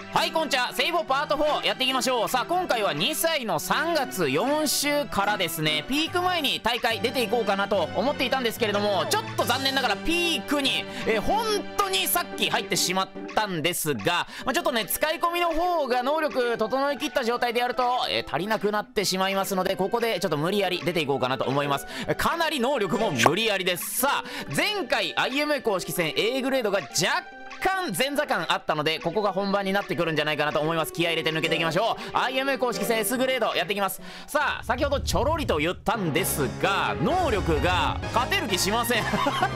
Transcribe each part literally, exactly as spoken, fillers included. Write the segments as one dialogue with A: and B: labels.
A: はい、こんにちは。セイボパートフォーやっていきましょう。さあ、今回はにさいのさんがつよんしゅうからですね、ピーク前に大会出ていこうかなと思っていたんですけれども、ちょっと残念ながらピークに、えー、本当にさっき入ってしまったんですが、まあ、ちょっとね、使い込みの方が能力整いきった状態でやると、えー、足りなくなってしまいますので、ここでちょっと無理やり出ていこうかなと思います。かなり能力も無理やりです。さあ、前回 アイエムエー 公式戦 A グレードが若干若干前座感あったので、ここが本番になってくるんじゃないかなと思います。気合い入れて抜けていきましょう。 アイエムエー 公式戦 S グレードやっていきます。さあ、先ほどちょろりと言ったんですが、能力が勝てる気しません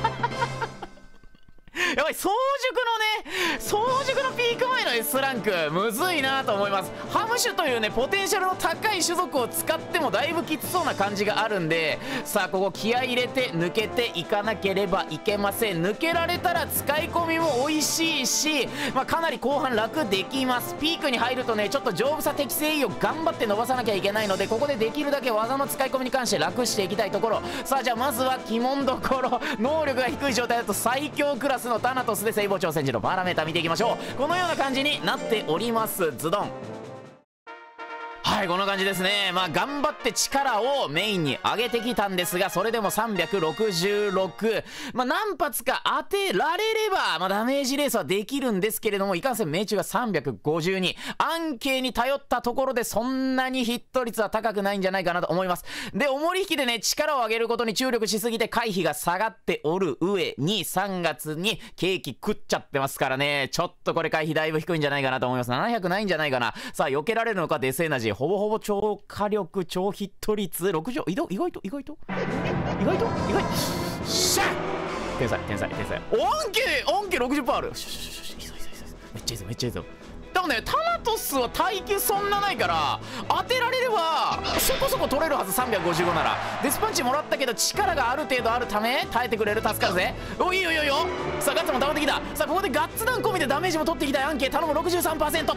A: やばい、早熟のね早熟のピーク前の S ランクむずいなと思います。ハムシュというねポテンシャルの高い種族を使ってもだいぶきつそうな感じがあるんで、さあここ気合い入れて抜けていかなければいけません。抜けられたら使い込みも美味しいし、まあ、かなり後半楽できます。ピークに入るとねちょっと丈夫さ適正位を頑張って伸ばさなきゃいけないので、ここでできるだけ技の使い込みに関して楽していきたいところ。さあじゃあまずは鬼門どころ、能力が低い状態だと最強クラスのタナトスでセイボ挑戦時のパラメータ見ていきましょう。このような感じになっております。ズドン。はい、こんな感じですね。まあ頑張って力をメインに上げてきたんですが、それでもさんびゃくろくじゅうろく、まあ何発か当てられれば、まあ、ダメージレースはできるんですけれども、いかんせん命中がさんびゃくごじゅうに、暗形に頼ったところでそんなにヒット率は高くないんじゃないかなと思います。で、重り引きでね力を上げることに注力しすぎて回避が下がっておる上に、さんがつにケーキ食っちゃってますからね、ちょっとこれ回避だいぶ低いんじゃないかなと思います。ななひゃくないんじゃないかな。さあ避けられるのか。デスエナジーほぼほぼ超火力超ヒット率ろくじゅう、意外と意外と意外と意外としゃっ、天才天才天才、恩恵恩恵 ろくじゅっパーセント ある。ししししいいぞいいぞいいぞ、めっちゃいいぞめっちゃいいぞ。でもねタナトスは耐久そんなないから当てられればそこそこ取れるはず。さんびゃくごじゅうごならデスパンチもらったけど力がある程度あるため耐えてくれる。助かるぜ。おいいよいいよいいよ。さあガッツも溜まってきた。さあここでガッツダウン込みでダメージも取っていきたい。アンケー頼む ろくじゅうさんパーセント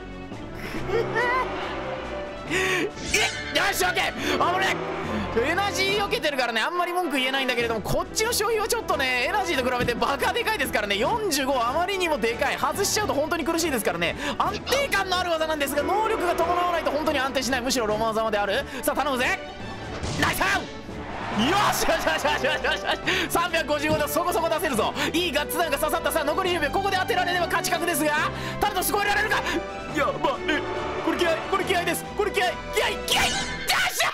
A: えっ、よしオッケー。危ねえ、エナジー避けてるからねあんまり文句言えないんだけれども、こっちの消費はちょっとねエナジーと比べてバカでかいですからね。よんじゅうごあまりにもでかい。外しちゃうと本当に苦しいですからね。安定感のある技なんですが、能力が伴わないと本当に安定しない。むしろロマン技まである。さあ頼むぜ。ナイスアウト。よしよしよしよしよしよしよし、さんびゃくごじゅうごでそこそこ出せるぞ。いいガッツ弾が刺さった。さあ残りじゅうびょう、ここで当てられれば勝ち確ですが、タルトス超えられるか。やばい、これ気合これ気合です。これ気合気合気合よっしゃ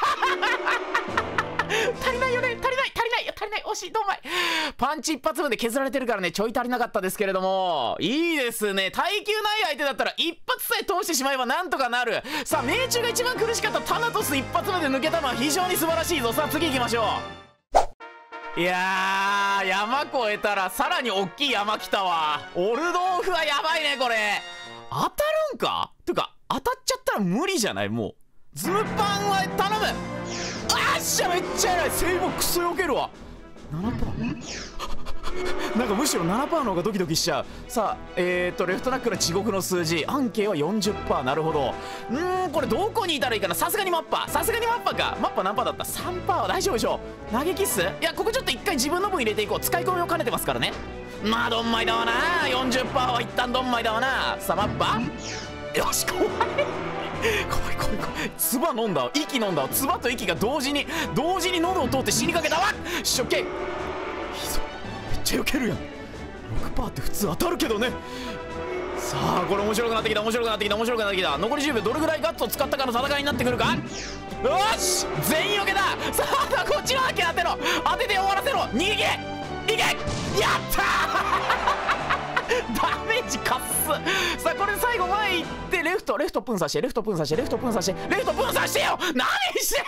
A: 足りないよね、足りない足りない足りない、惜しい。どんまい。パンチ一発分で削られてるからねちょい足りなかったですけれども、いいですね。耐久ない相手だったら一発さえ通してしまえばなんとかなる。さあ命中が一番苦しかったタナトス一発目で抜けたのは非常に素晴らしいぞ。さあ次行きましょう。いやー山越えたらさらに大きい山来たわ。オルドーフはやばいねこれ。当たるんかてか当たっちゃったら無理じゃない。もうズムパンは頼む。あっしゃめっちゃ偉い。セイボクソよけるわ。ななパーなんかむしろ ななパーセント の方がドキドキしちゃう。さあえーとレフトナックル地獄の数字、アンケーは よんじゅっパーセント。 なるほど。うーんこれどこにいたらいいかな。さすがにマッパさすがにマッパか。マッパ何パーだった。 さんパーセント は大丈夫でしょ。投げキッス、いやここちょっと一回自分の分入れていこう。使い込みを兼ねてますからね。まあドンマイだわな。 よんじゅっパーセント は一旦ドンマイだわな。さあマッパよし怖い怖い怖い怖い。唾飲んだわ、息飲んだわ。唾と息が同時に同時に喉を通って死にかけたわ。しょっけいいぞ、めっちゃ避けるやん。 ろくパーセント って普通当たるけどね。さあこれ面白くなってきた面白くなってきた面白くなってきた。残りじゅうびょう、どれぐらいガッツを使ったかの戦いになってくるか。よし全員避けた。さあこっちのアンケー当てろ、当てて終わらせろ。逃げ切れいけ、やったーダメージかっす。さあこれで最後前行ってレフトレフトプン刺してレフトプン刺してレフトプン刺してレフトプン刺してよ。何して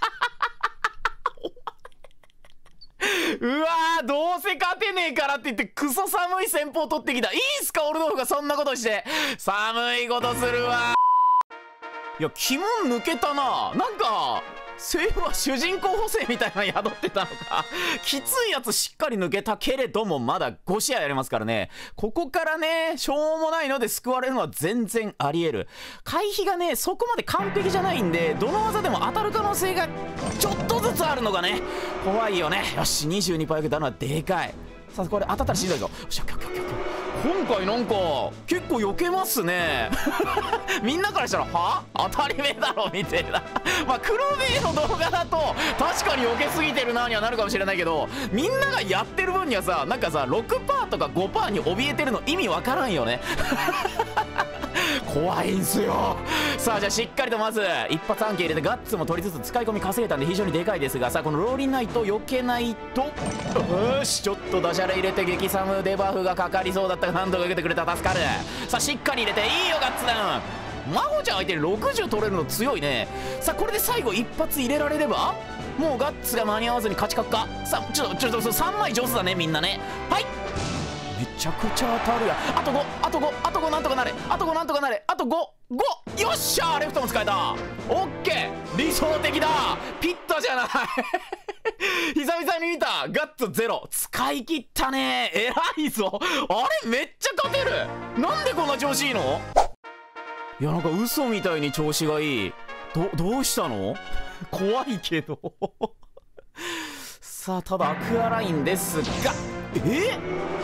A: んうわーどうせ勝てねえからって言ってクソ寒い戦法取ってきた。いいんすかオルドーフがそんなことして。寒いことするわ。いや鬼門抜けたな。なんかセイボは主人公補正みたいなの宿ってたのかきついやつしっかり抜けたけれどもまだごしあいやりますからね。ここからねしょうもないので救われるのは全然ありえる。回避がねそこまで完璧じゃないんで、どの技でも当たる可能性がちょっとずつあるのがね怖いよね。よし にじゅうにパーセント 受けたのはでかい。さあこれ当たったらしんどいぞ。よしオッケーオッケーオッケー。 今回なんか結構避けますねみんなからしたらは当たり前だろみたいなまあ黒ベイの動画だと確かに避けすぎてるなにはなるかもしれないけど、みんながやってる分にはさ、なんかさ ろくパーセント とか ごパーセント に怯えてるの意味わからんよね怖いんすよ。さあじゃあしっかりとまず一発アンケ入れてガッツも取りつつ使い込み稼げたんで非常にでかいですが、さあこのローリンナイト避けないと、よしちょっとダジャレ入れて激サムデバフがかかりそうだったが何とか受けてくれた、助かる。さあしっかり入れていいよガッツダウン。真帆ちゃん相手にろくじゅう取れるの強いね。さあこれで最後一発入れられればもうガッツが間に合わずに勝ち確か。さあちょっとちょっとさんまい上手だねみんなね。はいめちゃくちゃ当たるや。あとごあとごあとごなんとかなれあとごなんとかなれあとごごよっしゃーレフトも使えた。オッケー理想的だ。ピッタじゃない久々に見たガッツゼロ使い切ったね。偉いぞ。あれめっちゃ勝てる。なんでこんな調子いいの。いやなんか嘘みたいに調子がいい。どどうしたの怖いけどさあただアクアラインですが、え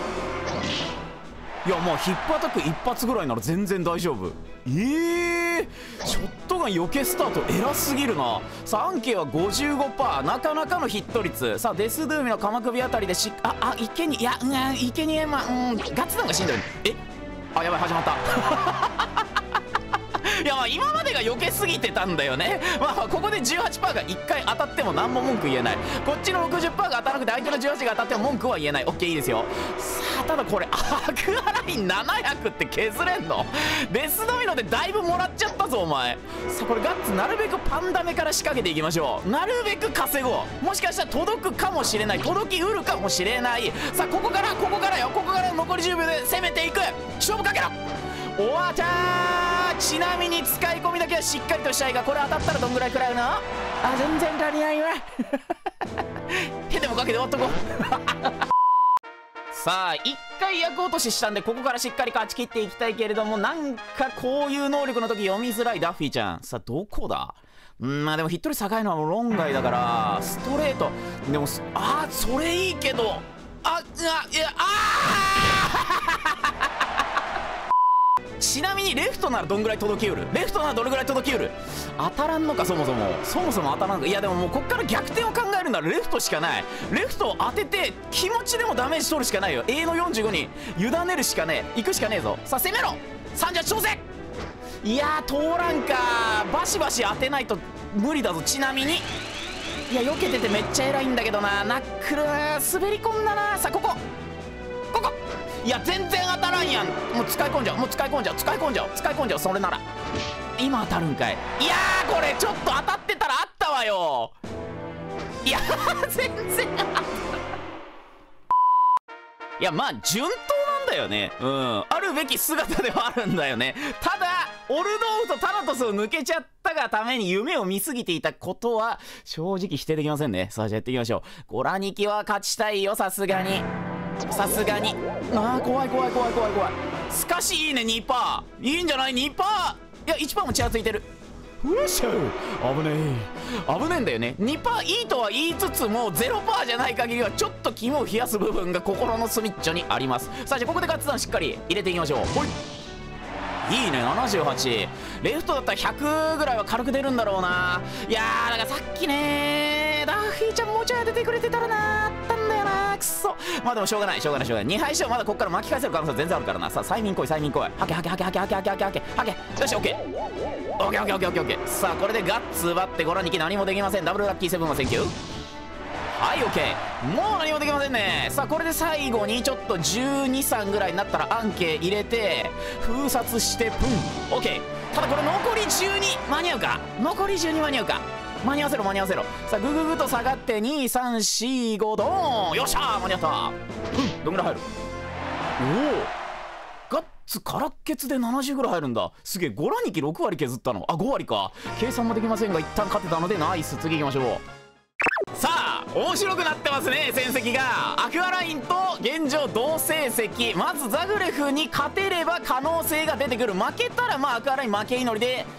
A: いやまあヒップアタック一発ぐらいなら全然大丈夫。えー、ショットガン避けスタート偉すぎるな。さあアンケは ごじゅうごパーセント なかなかのヒット率。さあデスドゥーミの鎌首あたりでしああいけにいやうんいけにえまうんガッツダウンが死んでる。えあやばい始まったいやまあ今までが避けすぎてたんだよね。まあここで じゅうはちパーセント がいっかい当たっても何も文句言えない。こっちの ろくじゅっパーセント が当たらなくて相手のじゅうはちが当たっても文句は言えない。 OK いいですよ。さあただこれアクアラインななひゃくって削れんの。デスドミノでだいぶもらっちゃったぞお前。さあこれガッツなるべくパンダメから仕掛けていきましょう。なるべく稼ごう。もしかしたら届くかもしれない届きうるかもしれない。さあここからここからよここから残りじゅうびょうで攻めていく。勝負かけろ。おわちゃー。ちなみに使い込みだけはしっかりとしたいがこれ当たったらどんぐらい食らうの。あ全然足りないわ手でもかけて終わっとこうさあいっかい役落とししたんでここからしっかり勝ち切っていきたいけれども、なんかこういう能力の時読みづらいダッフィーちゃん。さあどこだ。うんまあでもヒット率高いのはもう論外だからストレートでもあーそれいいけどああいやあちなみにレフトならどんぐらい届きうる。レフトならどれぐらい届きうる。当たらんのかそもそもそもそも当たらんのか。いやでももうこっから逆転を考えるならレフトしかない。レフトを当てて気持ちでもダメージ取るしかないよ。 A のよんじゅうごに委ねるしかねえ。行くしかねえぞ。さあ攻めろさんじゅうはち挑戦。いやー通らんか。バシバシ当てないと無理だぞ。ちなみにいや避けててめっちゃ偉いんだけどな。ナックル滑り込んだな。さあここここいや全然当たらんやん。もう使い込んじゃうもう使い込んじゃう使い込んじゃう使い込んじゃう。それなら今当たるんかい。いやーこれちょっと当たってたらあったわよ。いや全然当たらん。いやまあ順当なんだよね。うんあるべき姿ではあるんだよね。ただオルドーフとタナトスを抜けちゃったがために夢を見すぎていたことは正直否定できませんね。さあじゃあやっていきましょう。ゴラニキは勝ちたいよさすがにさすがに。あー怖い怖い怖い怖い怖い。すかしいいね にパーセント いいんじゃない にパーセント。いや いちパーセント もちらついてる。よっしゃ危ねえ危ねえんだよね。 にパーセント いいとは言いつつも ゼロパーセント じゃない限りはちょっと肝を冷やす部分が心の隅っちょにあります。さあじゃあここでガッツダウンしっかり入れていきましょう。ほいいいねななじゅうはち。レフトだったらひゃくぐらいは軽く出るんだろうな。いやーだからさっきねダッフィーちゃんもうちょい当ててくれてたらなあったんだよなくそ。まあでもしょうがないしょうがないしょうがない。にはいしてもまだこっから巻き返せる可能性全然あるからな。さあ催眠来い催眠来い。はけはけはけはけはけはけはけはけはけ。よしオッケーオッケーオッケーオッケーオッケーオッケー。さあこれでガッツ奪ってご覧にき何もできません。ダブルラッキーセブンはセンキュー。はいオッケーもう何もできませんね。さあこれで最後にちょっとじゅうに、さんぐらいになったらアンケ入れて封殺してプンオッケー。ただこれ残りじゅうに間に合うか。残りじゅうに間に合うか。間に合わせろ間に合わせろ。さあグググと下がってに、さん、し、ごドーン。よっしゃー間に合った。うんどんぐらい入る。おおガッツからっけつでななじゅうぐらい入るんだ。すげえゴラニキろくわり削ったの。あごわりか。計算もできませんが一旦勝てたのでナイス。次行きましょう。さあ面白くなってますね戦績が。アクアラインと現状同成績。まずザグレフに勝てれば可能性が出てくる。負けたらまあアクアライン負け祈りで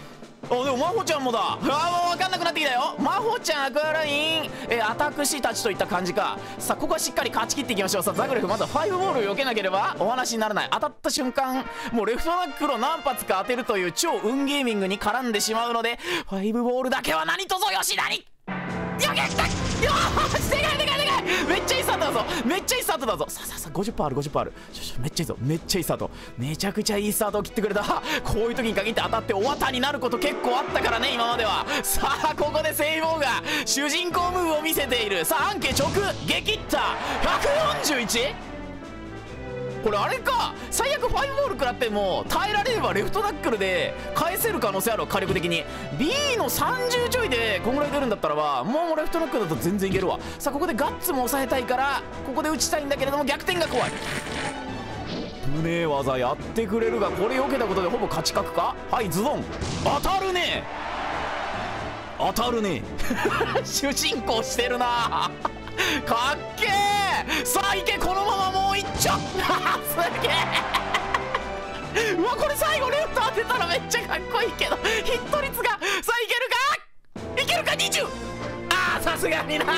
A: あ、でも真帆ちゃんもだ。あー、もう分かんなくなってきたよ。真帆ちゃん、アクアライン、えー、アタックシたちといった感じか。さあここはしっかり勝ち切っていきましょう。さあザグレフ、まずはファイブボールを避けなければお話にならない。当たった瞬間もうレフトナックルを何発か当てるという超運ゲーミングに絡んでしまうので、ファイブボールだけは何とぞよしなに避けた。よーし、でかいでかいでかい。めっちゃいいスタートだぞ、めっちゃいいスタートだぞ。さあさあさあ ごじゅっパーセント ある ごじゅっパーセント ある。ちょちょめっちゃいいぞ、めっちゃいいスタート、めちゃくちゃいいスタートを切ってくれた。こういう時に限って当たってお綿になること結構あったからね、今までは。さあここでセイボーが主人公ムーブを見せている。さあアンケ直撃った ひゃくよんじゅういち。 これあれか、最悪ファイブボール食らっても耐えられればレフトナックルで返せる可能性あるわ、火力的に。 B のさんじゅうちょいでこんぐらい出るんだったらば、もうレフトナックルだと全然いけるわ。さあここでガッツも抑えたいからここで打ちたいんだけれども、逆転が怖い。無礼技やってくれるが、これ避けたことでほぼ勝ち確か。はい、ズドン、当たるね、当たるね主人公してるなかっけー。さあいけ、このままもういっちょすげえうわ、これ最後レフト当てたらめっちゃかっこいいけど、ヒット率が。さあいけるかいけるか、にじゅう。ああさすがにな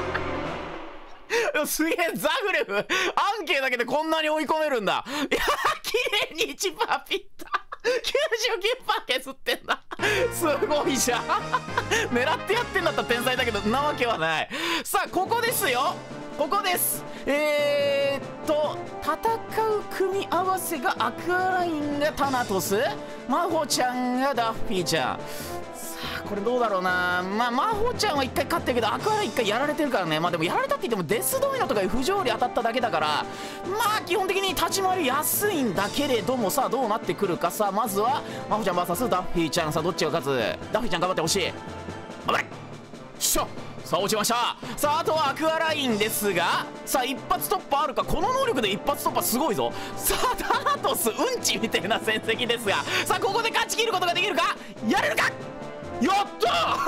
A: すげえ、ザグレフアンケーだけでこんなに追い込めるんだ。いや綺麗に いちパーセント ピッタきゅうじゅうきゅうパーセント 削ってんだすごいじゃん狙ってやってんだったら天才だけどなわけはない。さあここですよ、ここです。えーっと戦う組み合わせがアクアラインがタナトス、真帆ちゃんがダッフィーちゃん。さあこれどうだろうな。まあ真帆ちゃんはいっかい勝ってるけどアクアラインいっかいやられてるからね。まあでもやられたって言ってもデスドミノとか不条理当たっただけだから、まあ基本的に立ち回りやすいんだけれども、さあどうなってくるか。さあまずは真帆ちゃん ブイエス ダッフィーちゃん。さあどっちが勝つ。ダッフィーちゃん頑張ってほしい。頑張れ。しょ、さあ落ちました。さああとはアクアラインですが、さあ一発突破あるか。この能力で一発突破すごいぞ。さあタナトスうんちみたいな戦績ですが、さあここで勝ち切ることができるか。やれるか。やった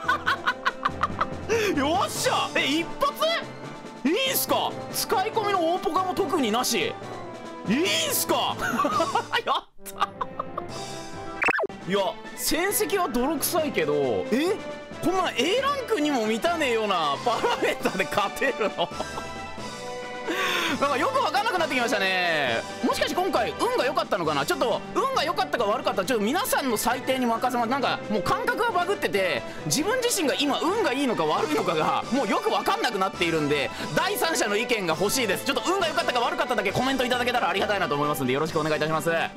A: ーよっしゃ。え一発いいんすか。使い込みの大ポカも特になし。いいんすかやったいや戦績は泥臭いけど、えこんな A ランクにも満たねえようなパラメータで勝てるのなんかよく分かんなくなってきましたね。もしかして今回運が良かったのかな。ちょっと運が良かったか悪かったらちょっと皆さんの採点に任せます。なんかもう感覚がバグってて、自分自身が今運がいいのか悪いのかがもうよく分かんなくなっているんで、第三者の意見が欲しいです。ちょっと運が良かったか悪かっただけコメントいただけたらありがたいなと思いますんで、よろしくお願いいたします。はい、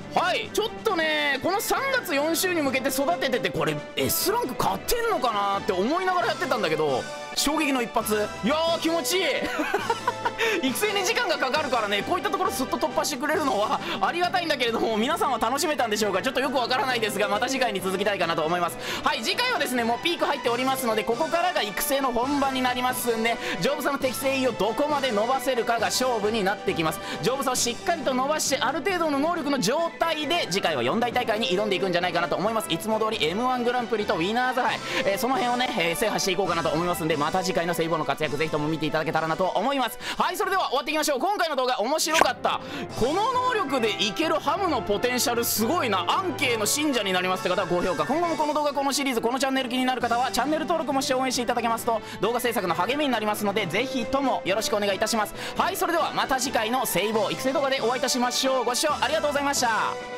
A: ちょっとねこのさんがつよん週に向けて育ててて、これ S ランク勝ってんのかなって思いながらやってたんだけど、衝撃の一発。いやー気持ちいい育成に時間がかかるからね、こういったところすっと突破してくれるのはありがたいんだけれども、皆さんは楽しめたんでしょうか。ちょっとよくわからないですが、また次回に続きたいかなと思います。はい、次回はですねもうピーク入っておりますので、ここからが育成の本番になりますんで、丈夫さの適正位をどこまで伸ばせるかが勝負になってきます。丈夫さをしっかりと伸ばして、ある程度の能力の状態で次回はよん大大会に挑んでいくんじゃないかなと思います。いつも通り エムワン グランプリとウィナーズ杯、えー、その辺をね、えー、制覇していこうかなと思いますんで、また次回のセイボーの活躍ぜひとも見ていただけたらなと思います。はい、それでは終わっていきましょう。今回の動画面白かった、この能力でいけるハムのポテンシャルすごいな、アンケーの信者になりますって方は高評価、今後もこの動画このシリーズこのチャンネル気になる方はチャンネル登録もして応援していただけますと動画制作の励みになりますので、ぜひともよろしくお願いいたします。はい、それではまた次回のセイボー育成動画でお会いいたしましょう。ご視聴ありがとうございました。